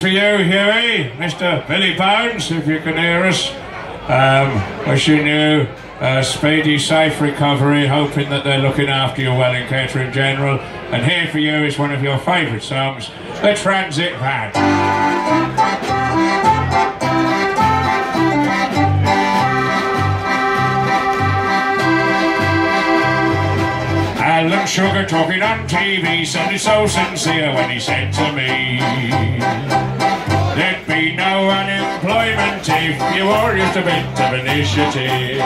For you, Hughie, Mr. Billy Bones, if you can hear us. Wishing you a speedy, safe recovery, hoping that they're looking after you well in Kettering General. And here for you is one of your favourite songs, The Transit Van. Alan Sugar talking on TV sounded so sincere when he said to me, there'd be no unemployment if you were just a bit of initiative.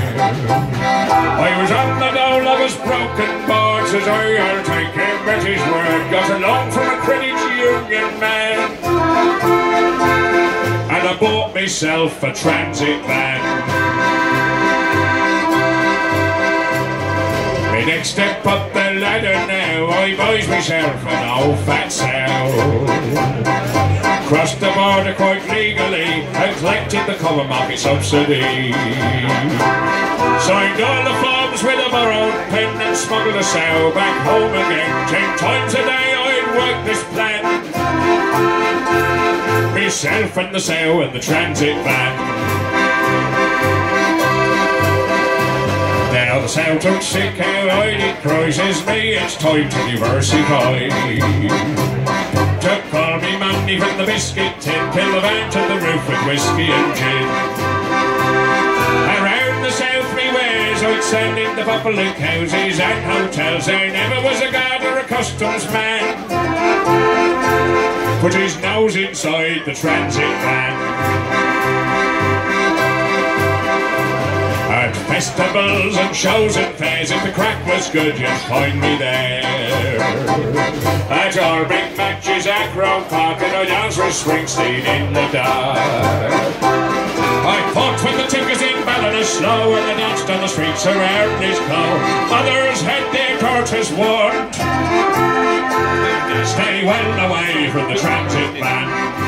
I was on the go, I was broken boards as I'll take him at his word. Got a loan from a credit union man, and I bought myself a transit van. Next step up the ladder now, I buys myself an old fat sow. Crossed the border quite legally and collected the common market subsidy. Signed all the forms with a borrowed pen and smuggled a sow back home again. 10 times a day I'd work this plan, myself and the sow and the transit van. Now the sow took sick, how I did cry, says me, it's time to diversify. Took all me money from the biscuit tin, till the van to the roof with whiskey and gin. Around the south me wares, I'd send in the public houses and hotels. There never was a guard or a customs man put his nose inside the transit van. At festivals and shows and fairs, if the crack was good, you'd find me there. At our big matches at Grove Park, and I danced with Springsteen in the dark. I fought with the tickers in Ballinasloe, and I danced on the streets around Lisco. Others had their daughters warned, stay well away from the transit van.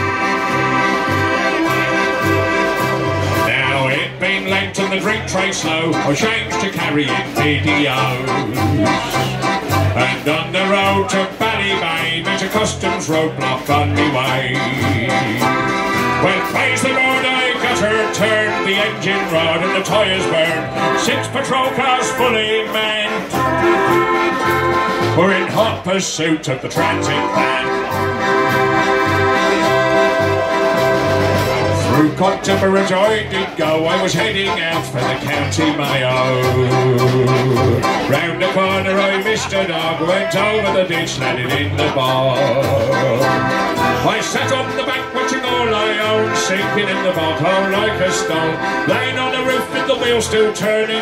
Been lent and the drink trade slow, I changed to carrying videos. And on the road to Ballybay, met a customs roadblock on me way. Well, praise the Lord, I got her turned, the engine rod and the tyres burned. 6 patrol cars fully manned were in hot pursuit of the transit van. Through Contemporary I did go, I was heading out for the County Mayo. Round the corner I missed a dog, went over the ditch, landed in the bog. I sat on the bank watching all I owned, sinking in the bog hole like a stone. Laying on the roof with the wheel still turning,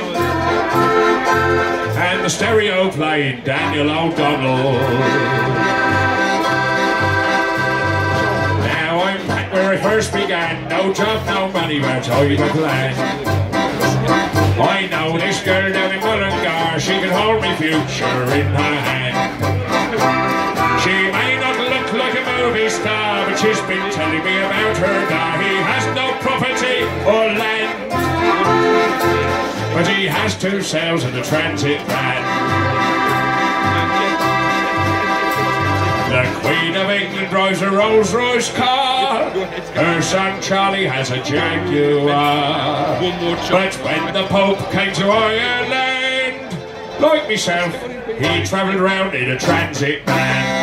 and the stereo playing Daniel O'Donnell. Where I first began, no job, no money, where I the plan. I know this girl down in Mullingar, she can hold me future in her hand. She may not look like a movie star, but she's been telling me about her guy. He has no property or land, but he has 2 cells and a transit van. The Queen of England drives a Rolls Royce car, her son Charlie has a Jaguar. But when the Pope came to Ireland, like myself, he travelled round in a transit van.